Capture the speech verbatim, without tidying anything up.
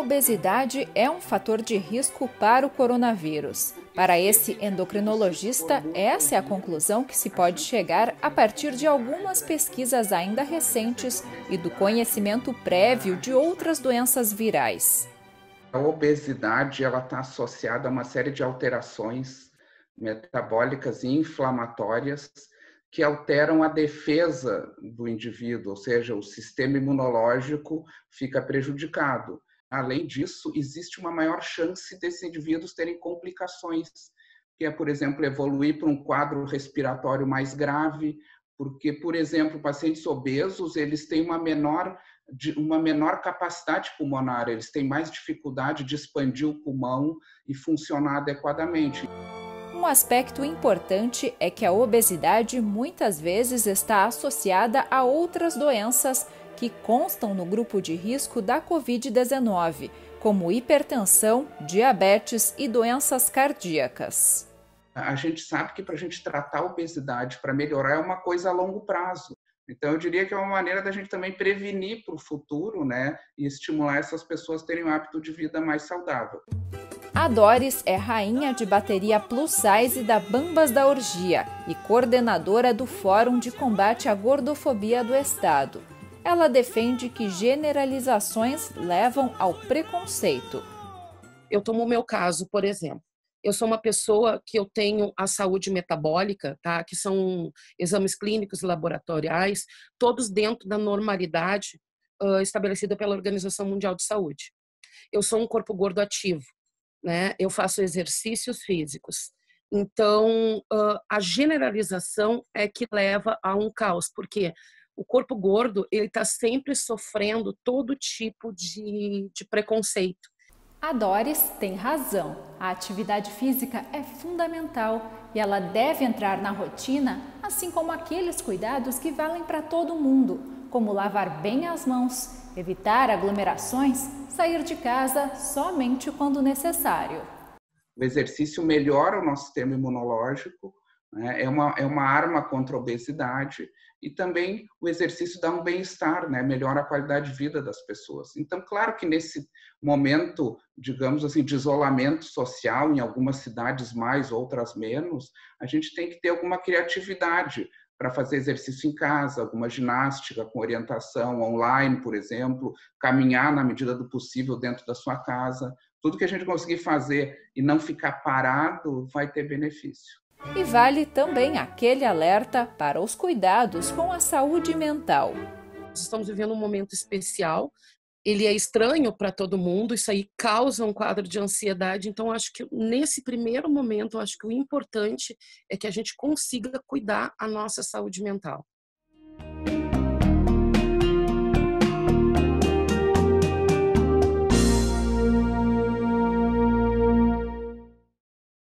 obesidade é um fator de risco para o coronavírus. Para esse endocrinologista, essa é a conclusão que se pode chegar a partir de algumas pesquisas ainda recentes e do conhecimento prévio de outras doenças virais. A obesidade ela está associada a uma série de alterações metabólicas e inflamatórias que alteram a defesa do indivíduo, ou seja, o sistema imunológico fica prejudicado. Além disso, existe uma maior chance desses indivíduos terem complicações, que é, por exemplo, evoluir para um quadro respiratório mais grave, porque, por exemplo, pacientes obesos, eles têm uma menor, uma menor capacidade pulmonar, eles têm mais dificuldade de expandir o pulmão e funcionar adequadamente. Um aspecto importante é que a obesidade muitas vezes está associada a outras doenças que constam no grupo de risco da covid dezenove, como hipertensão, diabetes e doenças cardíacas. A gente sabe que para a gente tratar a obesidade, para melhorar, é uma coisa a longo prazo. Então, eu diria que é uma maneira da gente também prevenir para o futuro, né, e estimular essas pessoas a terem um hábito de vida mais saudável. A Doris é rainha de bateria plus size da Bambas da Orgia e coordenadora do Fórum de Combate à Gordofobia do Estado. Ela defende que generalizações levam ao preconceito. Eu tomo o meu caso, por exemplo. Eu sou uma pessoa que eu tenho a saúde metabólica, tá? Que são exames clínicos e laboratoriais, todos dentro da normalidade uh, estabelecida pela Organização Mundial de Saúde. Eu sou um corpo gordo ativo, né? Eu faço exercícios físicos. Então, uh, a generalização é que leva a um caos, porque o corpo gordo ele está sempre sofrendo todo tipo de, de preconceito. A Doris tem razão. A atividade física é fundamental e ela deve entrar na rotina, assim como aqueles cuidados que valem para todo mundo, como lavar bem as mãos, evitar aglomerações, sair de casa somente quando necessário. O exercício melhora o nosso sistema imunológico, né? É uma, é uma arma contra a obesidade, e também o exercício dá um bem-estar, né? Melhora a qualidade de vida das pessoas. Então, claro que nesse momento, digamos assim, de isolamento social, em algumas cidades mais, outras menos, a gente tem que ter alguma criatividade para fazer exercício em casa, alguma ginástica com orientação online, por exemplo, caminhar na medida do possível dentro da sua casa. Tudo que a gente conseguir fazer e não ficar parado vai ter benefício. E vale também aquele alerta para os cuidados com a saúde mental. Estamos vivendo um momento especial, ele é estranho para todo mundo, isso aí causa um quadro de ansiedade, então acho que nesse primeiro momento, acho que o importante é que a gente consiga cuidar a nossa saúde mental.